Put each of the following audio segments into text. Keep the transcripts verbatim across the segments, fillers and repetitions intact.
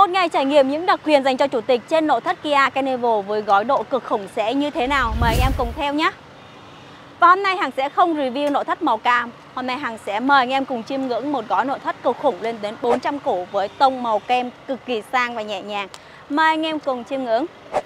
Một ngày trải nghiệm những đặc quyền dành cho chủ tịch trên nội thất Kia Carnival với gói độ cực khủng sẽ như thế nào? Mời anh em cùng theo nhé. Và hôm nay Hằng sẽ không review nội thất màu cam. Hôm nay Hằng sẽ mời anh em cùng chiêm ngưỡng một gói nội thất cực khủng lên đến bốn trăm củ với tông màu kem cực kỳ sang và nhẹ nhàng. Mời anh em cùng chiêm ngưỡng.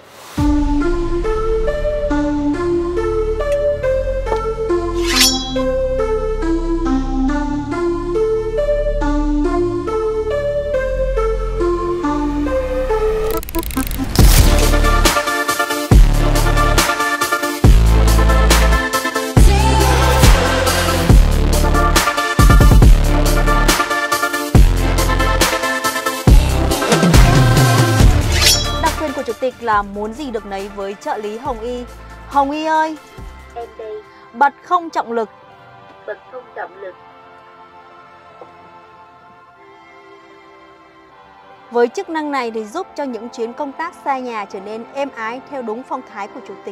Chủ tịch là muốn gì được nấy với trợ lý Hồng Y. Hồng Y ơi, em đây. Bật không trọng lực. Bật không trọng lực. Với chức năng này thì giúp cho những chuyến công tác xa nhà trở nên êm ái theo đúng phong thái của chủ tịch.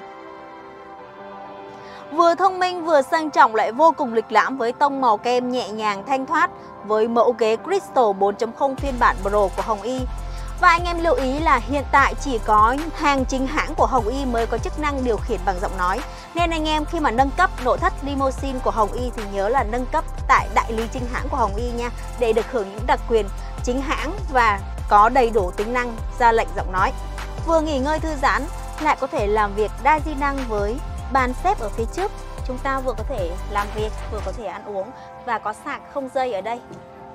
Vừa thông minh vừa sang trọng lại vô cùng lịch lãm với tông màu kem nhẹ nhàng thanh thoát với mẫu ghế Crystal bốn chấm không phiên bản Pro của Hồng Y. Và anh em lưu ý là hiện tại chỉ có hàng chính hãng của Hồng Y mới có chức năng điều khiển bằng giọng nói. Nên anh em khi mà nâng cấp nội thất limousine của Hồng Y thì nhớ là nâng cấp tại đại lý chính hãng của Hồng Y nha, để được hưởng những đặc quyền chính hãng và có đầy đủ tính năng ra lệnh giọng nói. Vừa nghỉ ngơi thư giãn lại có thể làm việc đa di năng với bàn xếp ở phía trước. Chúng ta vừa có thể làm việc vừa có thể ăn uống và có sạc không dây ở đây.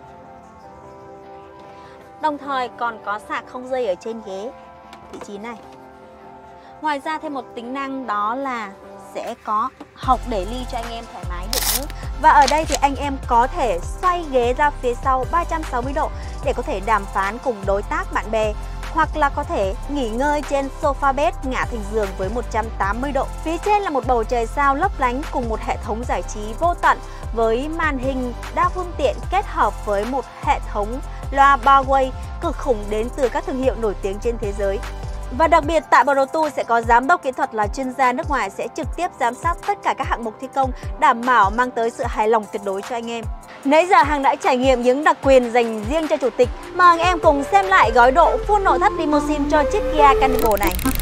Đồng thời còn có sạc không dây ở trên ghế vị trí này. Ngoài ra thêm một tính năng đó là sẽ có hộc để ly cho anh em thoải mái đựng nước. Và ở đây thì anh em có thể xoay ghế ra phía sau ba trăm sáu mươi độ để có thể đàm phán cùng đối tác bạn bè, hoặc là có thể nghỉ ngơi trên sofa bed ngả thành giường với một trăm tám mươi độ. Phía trên là một bầu trời sao lấp lánh cùng một hệ thống giải trí vô tận với màn hình đa phương tiện kết hợp với một hệ thống loa Boway cực khủng đến từ các thương hiệu nổi tiếng trên thế giới. Và đặc biệt tại Pro Tour sẽ có giám đốc kỹ thuật là chuyên gia nước ngoài sẽ trực tiếp giám sát tất cả các hạng mục thi công, đảm bảo mang tới sự hài lòng tuyệt đối cho anh em. Nãy giờ Hằng đã trải nghiệm những đặc quyền dành riêng cho chủ tịch, mà anh em cùng xem lại gói độ full nội thất limousine cho chiếc Kia Carnival này.